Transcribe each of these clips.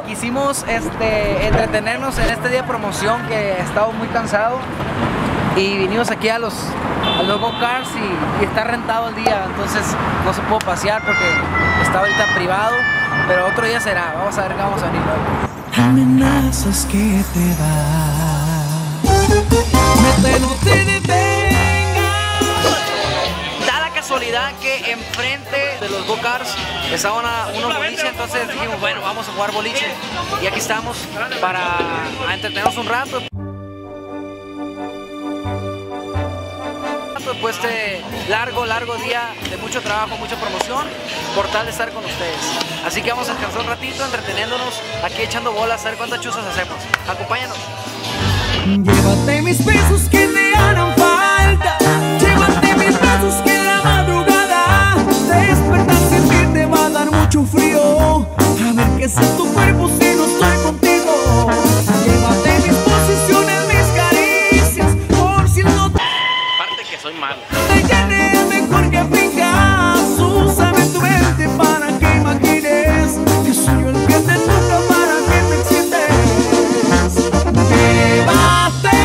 quisimos entretenernos en este día de promoción que he estado muy cansado y vinimos aquí a los go-karts y está rentado el día, entonces no se pudo pasear porque está ahorita privado, pero otro día será. Vamos a ver qué vamos a venir luego. Amenazas que te vas, no te detengas. Da la casualidad que enfrente de los go-karts estaban unos boliches, entonces dijimos, bueno, vamos a jugar boliche. Y aquí estamos para entretenernos un rato. Después de largo día de mucho trabajo, mucha promoción, por tal de estar con ustedes. Así que vamos a descansar un ratito, entreteniéndonos, aquí echando bolas, a ver cuántas chuzas hacemos. Acompáñanos. Llévate mis besos que te harán falta, llévate mis besos que la madrugada despertar sin ti te va a dar mucho frío. A ver qué es tu cuerpo si no estoy contigo. Llévate mis posiciones, mis caricias, por si no te... Aparte que soy malo. Te llené mejor que Picasso. Úsame tu mente para que imagines que soy yo el que te toca para que te excites. Llévate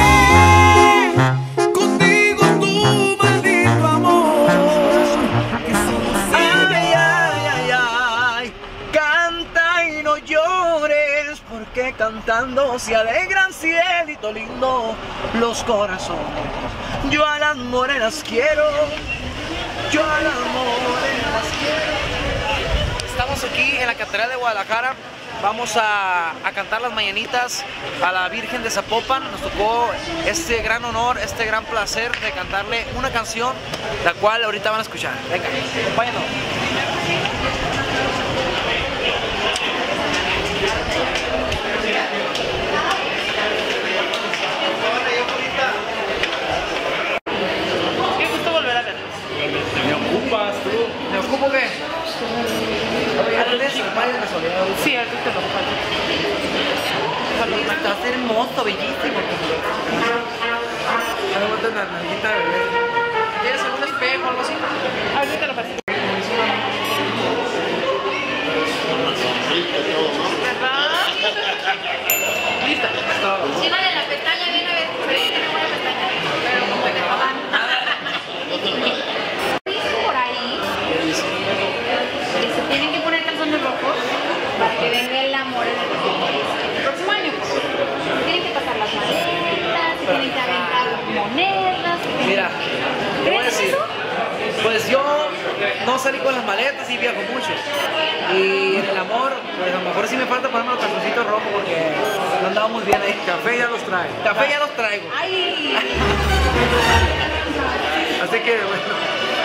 contigo tu maldito amor. Que somos Ay, canta y no llores, porque cantando se alegran, cielito lindo, los corazones. Yo a las morenas quiero, yo a las morenas quiero. Estamos aquí en la Catedral de Guadalajara. Vamos a cantar las mañanitas a la Virgen de Zapopan. Nos tocó este gran honor, este gran placer de cantarle una canción, la cual ahorita van a escuchar. Venga, acompáñanos. Qué gusto volver a verlos. ¿Me ocupas tú? ¿Me ocupo qué? Sí, ahorita te lo paso. Estás hermoso, bellísimo. ¿Tienes algún espejo o algo así? Ahorita te lo paso. ¿Verdad? Lista. Sí, vale, la pestaña viene a ver, tiene buena pestaña, pero como que no van. Dice por ahí, dice, tienen que poner calzones rojos para que venga el amor en el próximo año. Tienen que pasar las maletas, tienen que aventar monedas. Mira, te voy a ¿Crees decir, eso? pues yo no salí con las maletas y viajo mucho. Y en el amor, pues a lo mejor sí me falta ponerme los calzoncitos rojos porque no andaba muy bien ahí. Café ya los trae. Café ya los traigo. Ay, Así que bueno.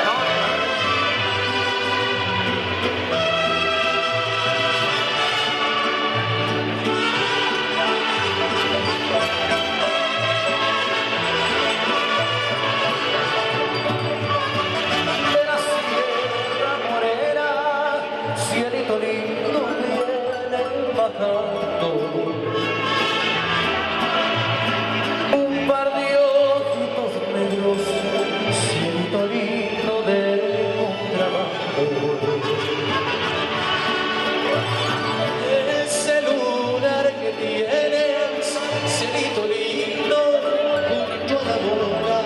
cielito lindo viene bajando. Un par de ojitos negros, cielito lindo de contrabando. Ese lunar que tienes, cielito lindo, junto a la boca.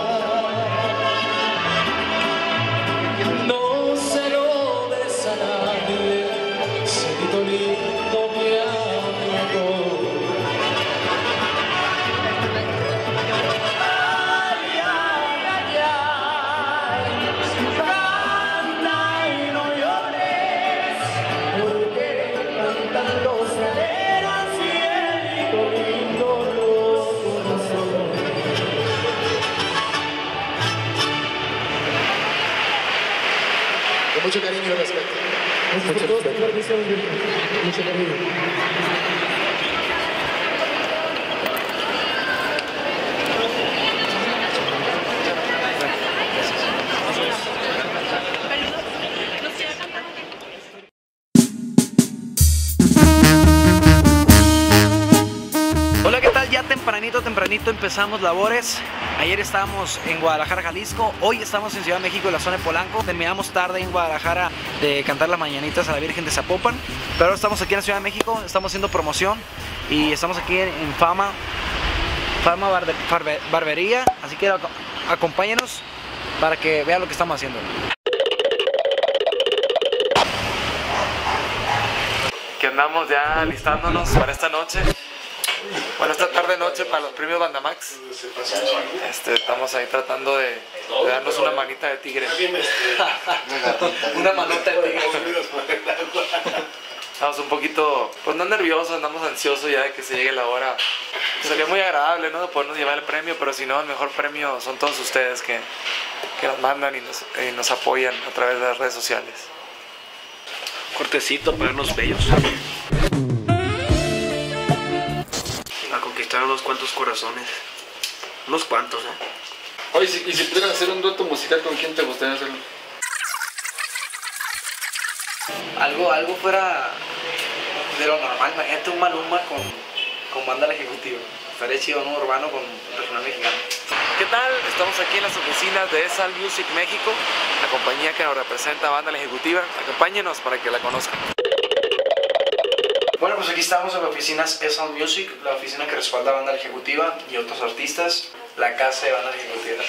No se lo des a nadie, cielito lindo, mi amigo. Ay, ay, ay, ay, canta y no llores, porque cantando se alegra, cielito lindo, los corazones. Con mucho cariño y respeto. Mucho cariño. Hola, ¿qué tal? Ya tempranito empezamos labores. Ayer estábamos en Guadalajara, Jalisco. Hoy estamos en Ciudad de México, en la zona de Polanco. Terminamos tarde en Guadalajara de cantar las mañanitas a la Virgen de Zapopan. Pero ahora estamos aquí en la Ciudad de México, estamos haciendo promoción. Y estamos aquí en Fama Barbería. Así que acompáñenos para que vean lo que estamos haciendo. Que andamos ya listándonos para esta noche. Bueno, esta tarde-noche para los premios Bandamax. Estamos ahí tratando de darnos una manita de tigre. Una manota de tigre. Estamos un poquito, pues no nerviosos, andamos ansiosos ya de que se llegue la hora. Sería muy agradable, ¿no?, podernos llevar el premio, pero si no, el mejor premio son todos ustedes que nos mandan y nos apoyan a través de las redes sociales. Cortecito para unos bellos. A conquistar unos cuantos corazones. Unos cuantos, Oye, y si pudieran hacer un dueto musical, ¿con quién te gustaría hacerlo? Algo fuera de lo normal. Imagínate un Maluma con banda La Ejecutiva. Estaría chido, ¿no? Urbano con regional mexicano. ¿Qué tal? Estamos aquí en las oficinas de ESAL Music México, la compañía que nos representa a Banda La Ejecutiva. Acompáñenos para que la conozcan. Bueno, pues aquí estamos en las oficinas ESAL Music, la oficina que respalda a Banda La Ejecutiva y otros artistas. La casa de Banda La Ejecutiva.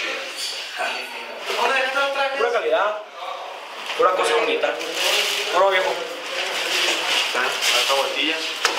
Pura calidad, pura cosa bonita. Puro viejo. Esta vueltilla.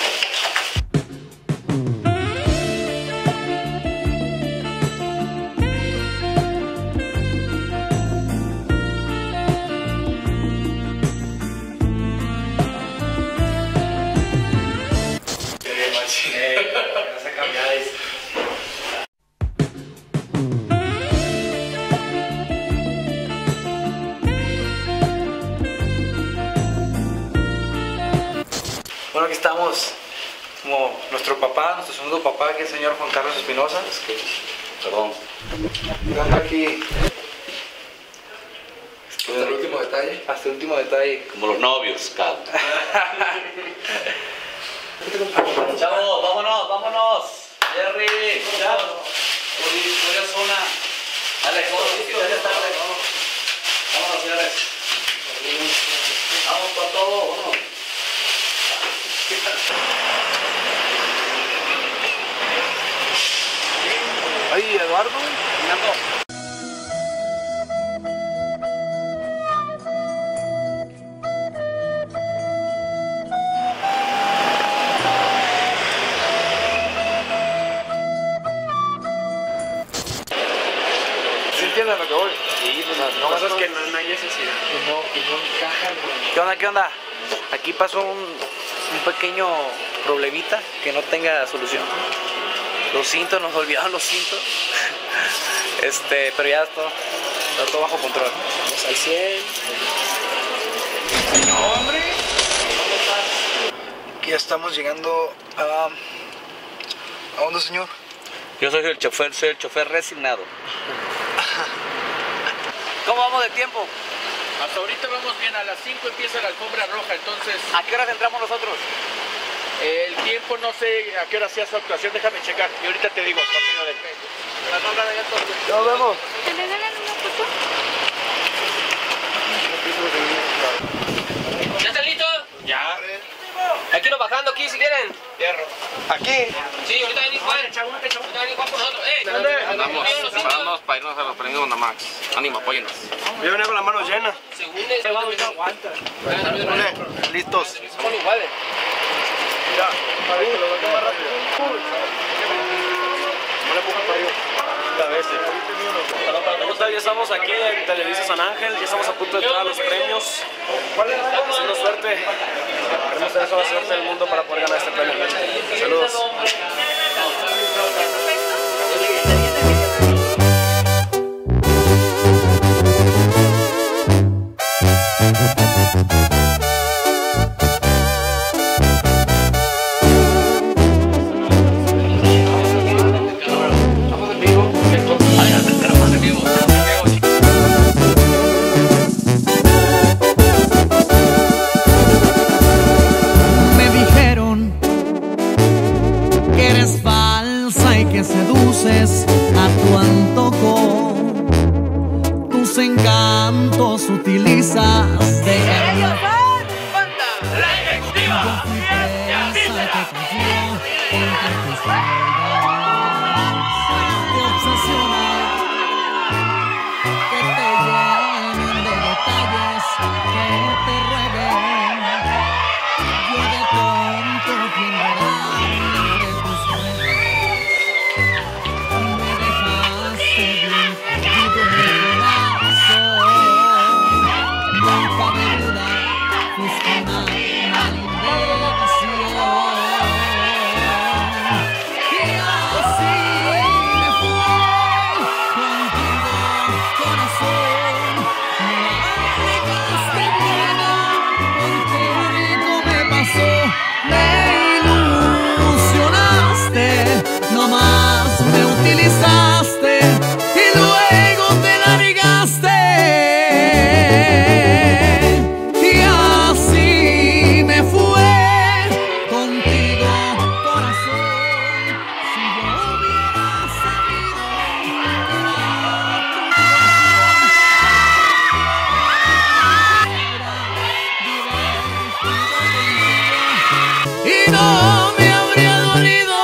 Bueno, aquí estamos como nuestro papá, nuestro segundo papá, que es el señor Juan Carlos Espinosa. Perdón. Dando aquí Hasta el último detalle. hasta el último detalle. Como los novios, cabrón. Chavos, vámonos, vámonos. Jerry, voy a zona. Dale, que ya es tarde. Vámonos, señores. Vamos con todo, vámonos. Ay, Eduardo, ¿Sí entienden lo que voy? Sí, pues no, cosas que no hay necesidad. que no encajan. ¿Qué onda? Aquí pasó un pequeño problemita que no tenga solución. Los cintos, nos olvidaron los cintos. Pero ya está todo bajo control. Vamos al 100. ¡Hombre! Aquí ya estamos llegando a... ¿A dónde, señor? Yo soy el chofer resignado. ¿Cómo vamos de tiempo? Hasta ahorita vamos bien, a las 5 empieza la alfombra roja, entonces ¿A qué horas entramos nosotros? el tiempo no sé a qué hora sea su actuación, déjame checar y ahorita te digo por medio del Nos vemos. ¿Te regalan una foto? ¿Ya están listos? Ya. Aquí nos bajando, aquí si quieren. Aquí. Sí, ahorita venís Juan. Ahorita venís Juan por nosotros. Vamos para irnos a los premios Bandamax. Ánimo, apóyennos. Yo venía con las manos llenas. Según eso, aguanta. Listos. Son iguales. Ya estamos aquí en Televisa San Ángel, ya estamos a punto de entrar a los premios. Haciendo suerte. Queremos tener toda la suerte del mundo para poder ganar este premio. Saludos. Me dijeron que eres falsa y seduces a tu antojo, tus encantos utilizas de ¡Ellos son! La ejecutiva. Yo fui presa que confió entre tus faldas, te obsesiona que te llenen de detalles, que te rueguen. Yo de tonto fui enredado entre tus manos, me dejaste bien perdido en el corazón. No cabe duda, fuiste una maldición. Y así me fui contigo, corazón. Me dejaste buena, porque rico me pasó. Me ilusionaste, nomás me utilizaste y luego te largaste. Y así me fue contigo, corazón. Si yo hubiera sabido que era tu y no me habría dolido.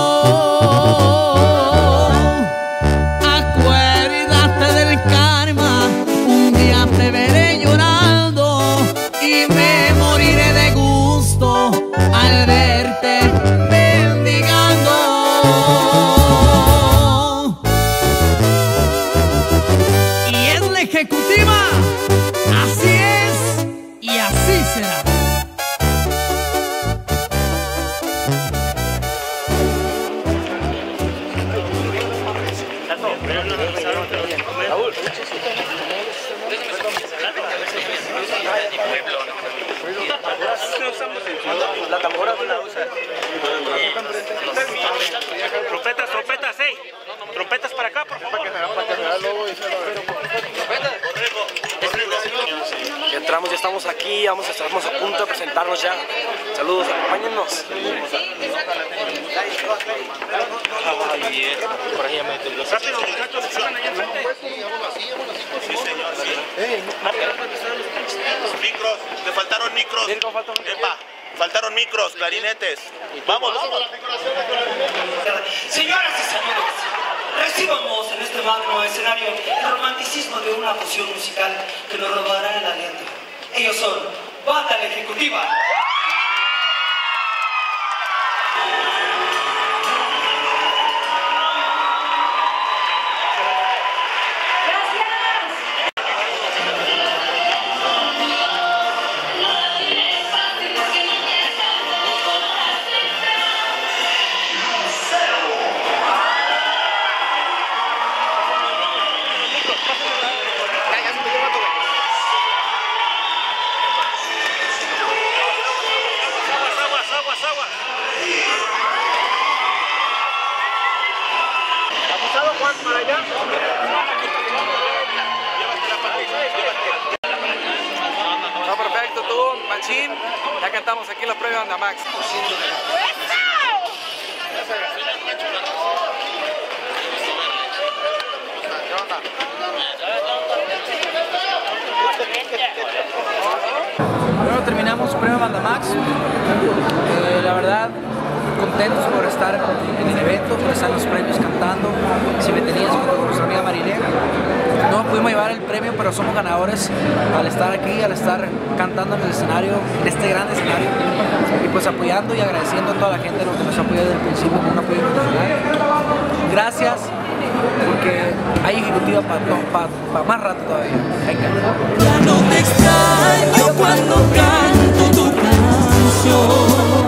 Acuérdate del karma, un día te veré llorando y me moriré de gusto al verte mendigando. Y es la ejecutiva, así es y así será. La tambora no la usa. Trompetas, trompetas, ey. Trompetas para acá, por favor. Ya entramos, ya estamos aquí, estamos a punto de presentarnos ya. Saludos, acompáñennos. Por ahí ya me tembló. Rápido, muchachos, suban ahí enfrente. Sí, señor, sí. Micros, le faltaron micros. Epa, faltaron micros, clarinetes. Vamos, vamos. Señoras y señores, recibamos en este magno escenario el romanticismo de una fusión musical que nos robará el aliento. Ellos son Banda La Ejecutiva. Está perfecto, tú, machín. Ya cantamos aquí en los premios Banda Max. Bueno, terminamos Premio Banda Max. La verdad, contentos por estar en el evento, por estar en los premios cantando. Si me tenías junto con nuestra amiga Marilena. No pudimos llevar el premio, pero somos ganadores al estar aquí, al estar cantando en el escenario, en este gran escenario. Y pues apoyando y agradeciendo a toda la gente que nos apoya desde el principio con un apoyo incondicional. Gracias, porque hay ejecutiva para más rato todavía. Venga. Ya no te extraño cuando canto tu canción.